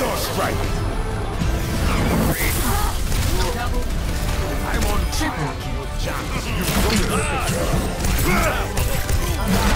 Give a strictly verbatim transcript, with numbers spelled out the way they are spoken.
Meteor strike! I'm on triple kill chance. You